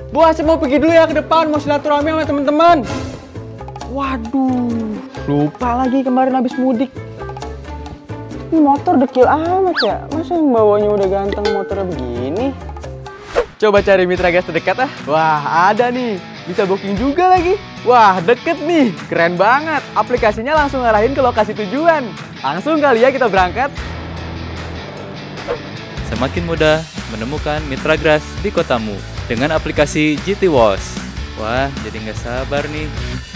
Bu Asep mau pergi dulu ya ke depan, mau silaturahmi sama teman-teman. Waduh, lupa lagi kemarin habis mudik. Ini motor dekil amat ya, masa yang bawanya udah ganteng motornya begini? Coba cari mitra gas terdekat ah. Wah, ada nih. Bisa booking juga lagi. Wah, deket nih. Keren banget. Aplikasinya langsung ngarahin ke lokasi tujuan. Langsung kali ya kita berangkat. Semakin mudah menemukan mitra gas di kotamu dengan aplikasi GT Wash. Wah, jadi nggak sabar nih